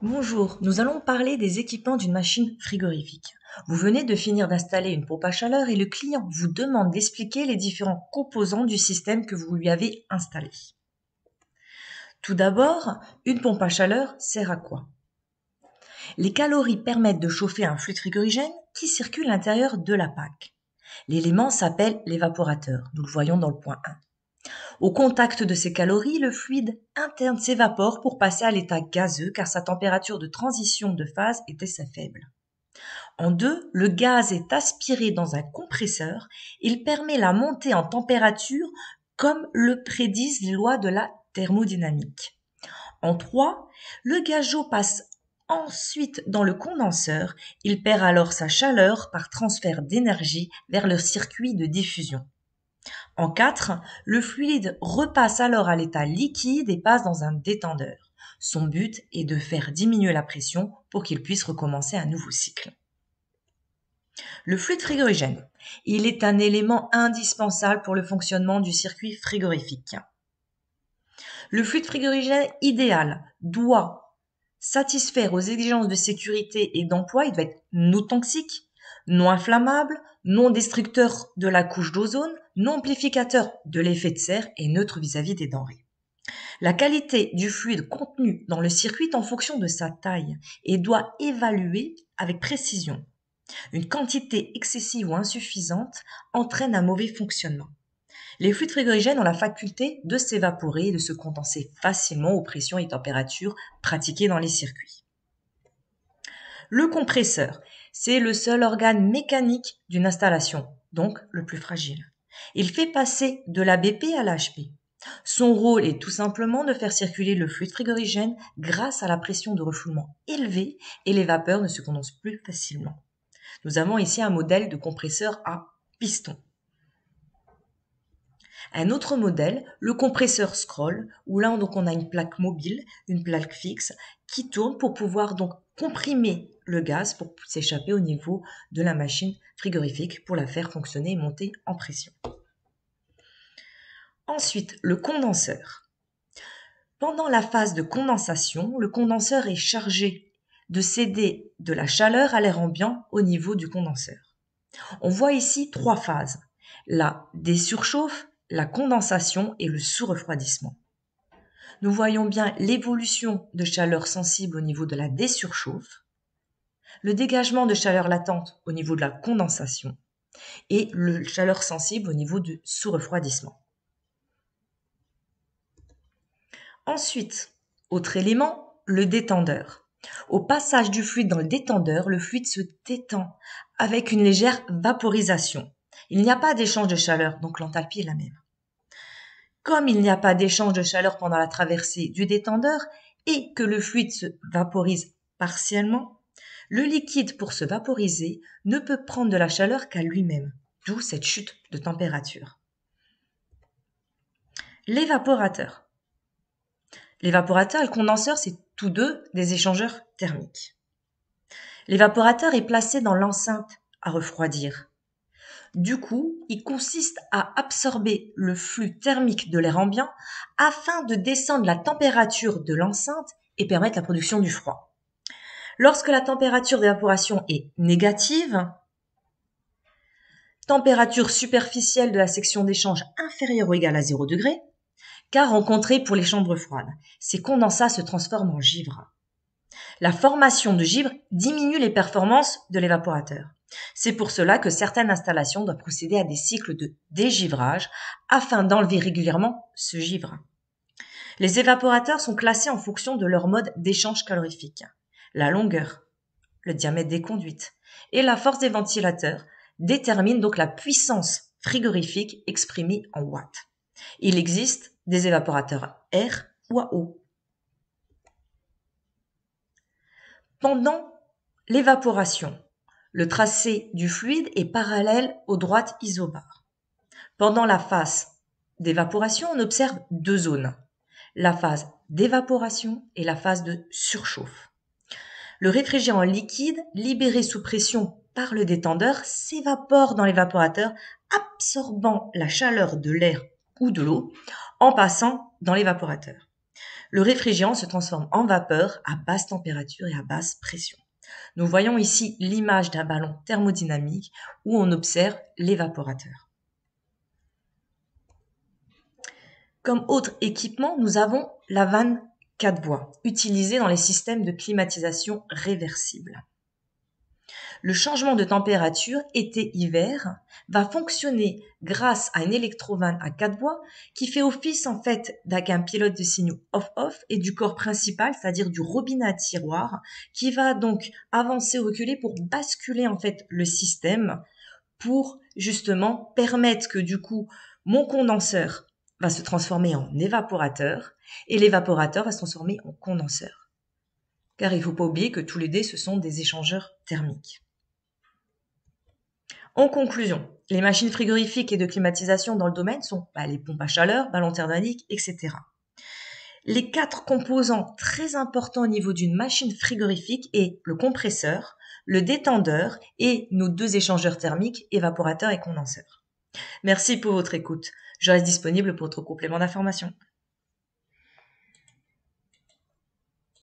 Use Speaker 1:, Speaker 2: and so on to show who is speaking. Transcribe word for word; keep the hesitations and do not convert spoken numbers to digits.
Speaker 1: Bonjour, nous allons parler des équipements d'une machine frigorifique. Vous venez de finir d'installer une pompe à chaleur et le client vous demande d'expliquer les différents composants du système que vous lui avez installé. Tout d'abord, une pompe à chaleur sert à quoi? Les calories permettent de chauffer un fluide frigorigène qui circule à l'intérieur de la P A C. L'élément s'appelle l'évaporateur, nous le voyons dans le point un. Au contact de ces calories, le fluide interne s'évapore pour passer à l'état gazeux car sa température de transition de phase est assez faible. En deux, le gaz est aspiré dans un compresseur. Il permet la montée en température comme le prédisent les lois de la thermodynamique. En trois, le gazot passe ensuite dans le condenseur. Il perd alors sa chaleur par transfert d'énergie vers le circuit de diffusion. En quatre, le fluide repasse alors à l'état liquide et passe dans un détendeur. Son but est de faire diminuer la pression pour qu'il puisse recommencer un nouveau cycle. Le fluide frigorigène, il est un élément indispensable pour le fonctionnement du circuit frigorifique. Le fluide frigorigène idéal doit satisfaire aux exigences de sécurité et d'emploi. Il doit être non toxique, non inflammable, non destructeur de la couche d'ozone, non amplificateur de l'effet de serre et neutre vis-à-vis des denrées. La qualité du fluide contenu dans le circuit est en fonction de sa taille et doit évaluer avec précision. Une quantité excessive ou insuffisante entraîne un mauvais fonctionnement. Les fluides frigorigènes ont la faculté de s'évaporer et de se condenser facilement aux pressions et températures pratiquées dans les circuits. Le compresseur, c'est le seul organe mécanique d'une installation, donc le plus fragile. Il fait passer de l'A B P à l'H P. Son rôle est tout simplement de faire circuler le fluide frigorigène grâce à la pression de refoulement élevée et les vapeurs ne se condensent plus facilement. Nous avons ici un modèle de compresseur à piston. Un autre modèle, le compresseur scroll, où là donc on a une plaque mobile, une plaque fixe, qui tourne pour pouvoir donc comprimer le gaz pour s'échapper au niveau de la machine frigorifique pour la faire fonctionner et monter en pression. Ensuite, le condenseur. Pendant la phase de condensation, le condenseur est chargé de céder de la chaleur à l'air ambiant au niveau du condenseur. On voit ici trois phases, la désurchauffe, la condensation et le sous-refroidissement. Nous voyons bien l'évolution de chaleur sensible au niveau de la désurchauffe, le dégagement de chaleur latente au niveau de la condensation et le chaleur sensible au niveau du sous-refroidissement. Ensuite, autre élément, le détendeur. Au passage du fluide dans le détendeur, le fluide se détend avec une légère vaporisation. Il n'y a pas d'échange de chaleur, donc l'enthalpie est la même. Comme il n'y a pas d'échange de chaleur pendant la traversée du détendeur et que le fluide se vaporise partiellement, le liquide pour se vaporiser ne peut prendre de la chaleur qu'à lui-même, d'où cette chute de température. L'évaporateur. L'évaporateur et le condenseur, c'est tous deux des échangeurs thermiques. L'évaporateur est placé dans l'enceinte à refroidir. Du coup, il consiste à absorber le flux thermique de l'air ambiant afin de descendre la température de l'enceinte et permettre la production du froid. Lorsque la température d'évaporation est négative, température superficielle de la section d'échange inférieure ou égale à zéro degré, cas rencontré pour les chambres froides. Ces condensats se transforment en givre. La formation de givre diminue les performances de l'évaporateur. C'est pour cela que certaines installations doivent procéder à des cycles de dégivrage afin d'enlever régulièrement ce givre. Les évaporateurs sont classés en fonction de leur mode d'échange calorifique. La longueur, le diamètre des conduites et la force des ventilateurs déterminent donc la puissance frigorifique exprimée en watts. Il existe des évaporateurs à air ou à eau. Pendant l'évaporation, le tracé du fluide est parallèle aux droites isobares. Pendant la phase d'évaporation, on observe deux zones, la phase d'évaporation et la phase de surchauffe. Le réfrigérant liquide, libéré sous pression par le détendeur, s'évapore dans l'évaporateur, absorbant la chaleur de l'air ou de l'eau en passant dans l'évaporateur. Le réfrigérant se transforme en vapeur à basse température et à basse pression. Nous voyons ici l'image d'un ballon thermodynamique où on observe l'évaporateur. Comme autre équipement, nous avons la vanne quatre voies, utilisée dans les systèmes de climatisation réversible. Le changement de température été-hiver va fonctionner grâce à une électrovanne à quatre voies qui fait office en fait d'un pilote de signaux off-off et du corps principal, c'est-à-dire du robinet à tiroir, qui va donc avancer ou reculer pour basculer en fait le système pour justement permettre que du coup mon condenseur va se transformer en évaporateur et l'évaporateur va se transformer en condenseur. Car il ne faut pas oublier que tous les deux, ce sont des échangeurs thermiques. En conclusion, les machines frigorifiques et de climatisation dans le domaine sont bah, les pompes à chaleur, ballons thermodynamiques, et cetera. Les quatre composants très importants au niveau d'une machine frigorifique est le compresseur, le détendeur et nos deux échangeurs thermiques, évaporateur et condenseur. Merci pour votre écoute. Je reste disponible pour votre complément d'information.